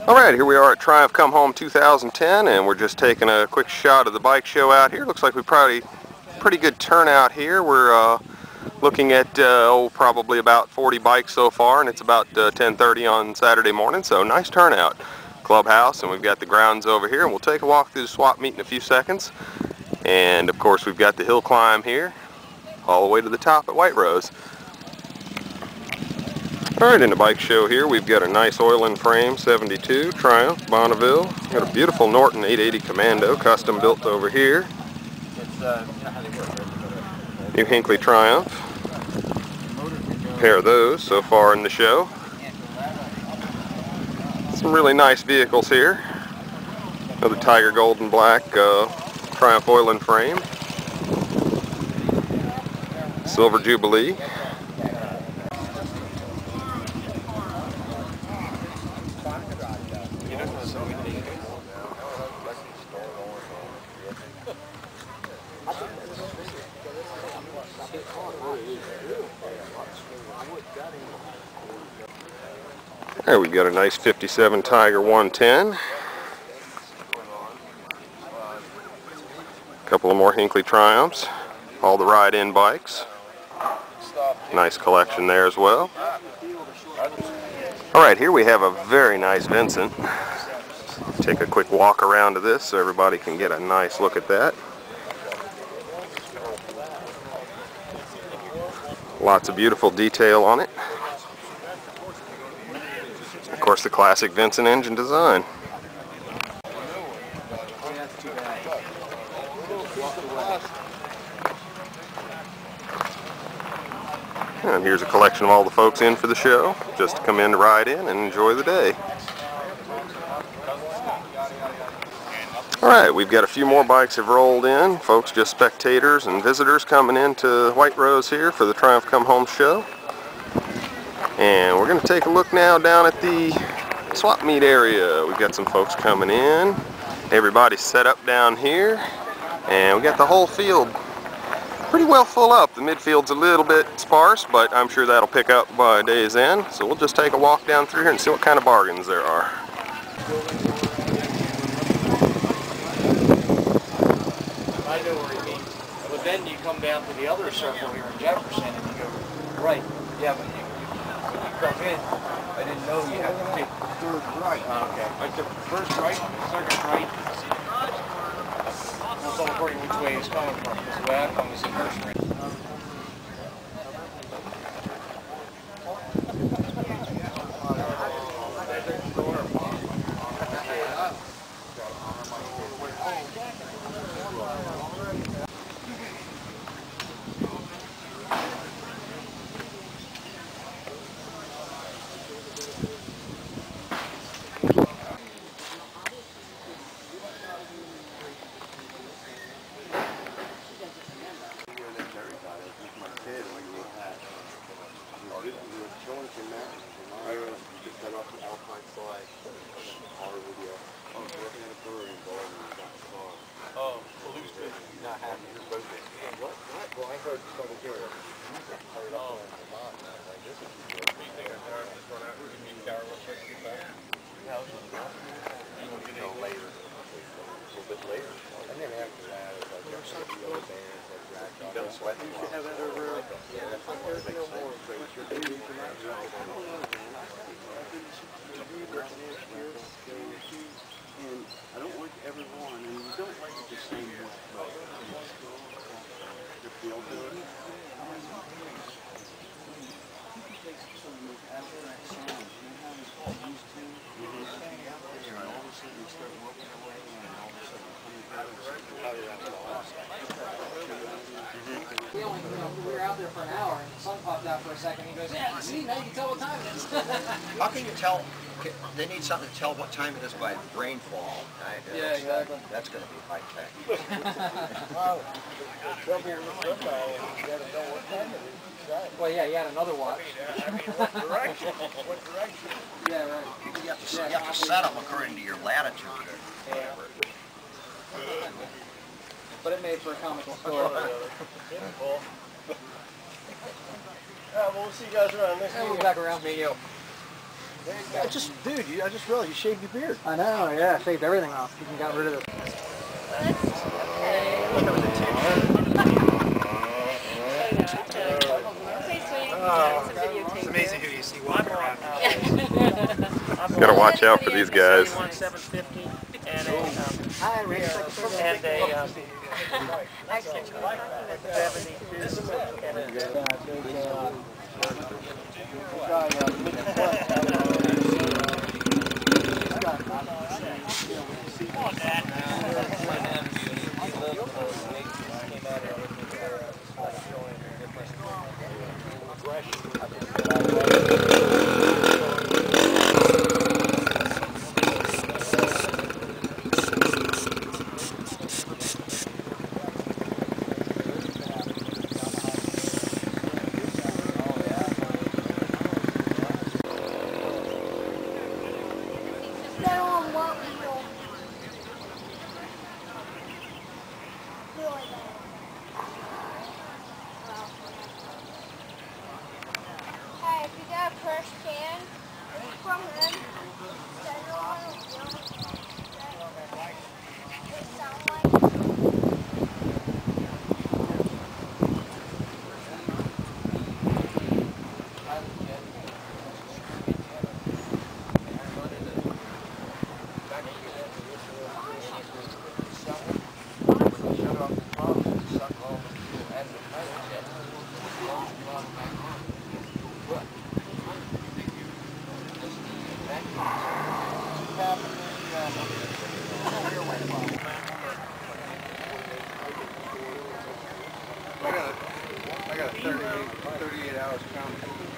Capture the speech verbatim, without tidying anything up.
Alright, here we are at Triumph Come Home two thousand ten, and we're just taking a quick shot of the bike show out here. Looks like we've probably pretty good turnout here. We're uh, looking at uh, oh, probably about forty bikes so far, and it's about uh, ten thirty on Saturday morning, so nice turnout. Clubhouse, and we've got the grounds over here, and we'll take a walk through the swap meet in a few seconds. And of course we've got the hill climb here, all the way to the top at White Rose. Alright, in the bike show here, we've got a nice oil and frame seventy-two Triumph Bonneville. Got a beautiful Norton eight eighty Commando, custom built over here. New Hinckley Triumph. A pair of those so far in the show. Some really nice vehicles here. Another Tiger Gold and Black uh, Triumph oil and frame. Silver Jubilee. There we got a nice fifty-seven Tiger one ten. A couple of more Hinckley Triumphs. All the ride-in bikes. Nice collection there as well. Alright, here we have a very nice Vincent. Take a quick walk around to this so everybody can get a nice look at that. Lots of beautiful detail on it. Of course, the classic Vincent engine design. And here's a collection of all the folks in for the show, just to come in to ride in and enjoy the day. Alright, we've got a few more bikes have rolled in. Folks, just spectators and visitors coming into White Rose here for the Triumph Come Home show. And we're going to take a look now down at the swap meet area. We've got some folks coming in. Everybody's set up down here. And we got the whole field pretty well full up. The midfield's a little bit sparse, but I'm sure that'll pick up by day's end. So we'll just take a walk down through here and see what kind of bargains there are. I know where you mean. But then you come down to the other circle here in Jefferson and you go, right, yeah, but you, when you come in, I didn't know you had to take the third right. Oh, okay. I took the first right, second right. That's all according to which way it's coming from. Because the way I come is the first right. Oh, well, who's been not happy? Who's both been? What? What? Well, I heard trouble here. Oh. Me thinking there, I'm just going out. Who's going to shower real quick and get back? Yeah, I was just going. You want to get in later? A little bit later. And then after that, it's like there's some of the other bands that drag on. You don't sweat. You should have that over. Yeah, that's what there's no more. You're doing and I don't like everyone, and you don't like it the same way. The feel good. Some of those abstract sounds, you know how it's all used to, staying out there, and all of a sudden you start walking away, and all of a sudden coming back, and that's awesome. We only, you know, we were out there for an hour, and the sun popped out for a second. He goes, "Yeah, see, now you can tell what time it is." How can you tell? They need something to tell what time it is by rainfall. Right? Yeah, exactly. That's going to be high tech. Well, come here with football, and you got to know what time it is. Right. Well, yeah, you had another watch. I mean, what direction? What direction? Yeah, right. You have to, you have to set them according to your latitude or whatever. But it made for a comical story. Yeah, well, we'll see you guys around next And week. we'll back around me, yo. I just, dude, you, I just realized you shaved your beard. I know, yeah, I shaved everything off. You got rid of it. It's amazing who you see walking around. Gotta watch out for these guys. seven fifty and a, um, and a, um, seventy-two and Hey, if you got a first can from them, then you'll want to it sound like I got a thirty-eight, thirty-eight hours coming.